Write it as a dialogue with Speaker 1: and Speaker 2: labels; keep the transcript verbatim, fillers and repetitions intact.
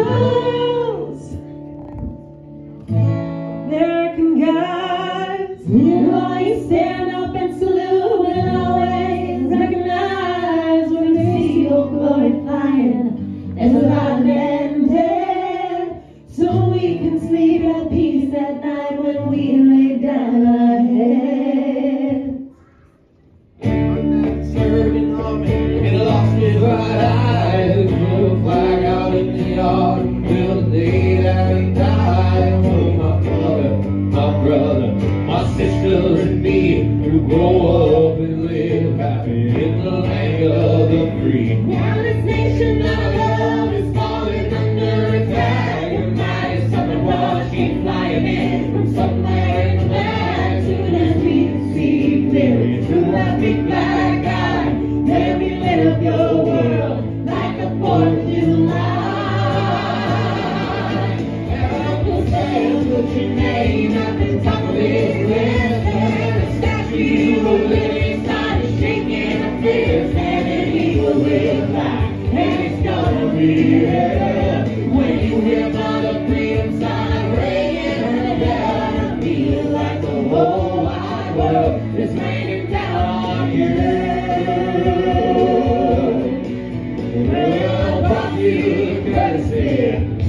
Speaker 1: those American guys who always stand up and salute and always recognize when they see your glory flying. There's a lot of men dead, so we can sleep at peace at night when we lay down our heads.
Speaker 2: Serving army and lost his right eye, who threw a flag out in the yard till the day that he died. Oh, my brother, my brother, my sisters and me, who grow up and live happy in the land of the free.
Speaker 1: Now this nation that I love is falling under attack. And mighty southern walls keep flying in from somewhere in the back. Soon as we can see clearly through that big black eye, then we lit up your world like the fourth of July. And Uncle Sam put your name at the top of his list, and the statue of Liberty started shaking up this, and an eagle will fly, and it's gonna be there. When you hear about the freedom sign ringing, and it's gonna be like the whole wide world is raining down on you. Well, brought you courtesy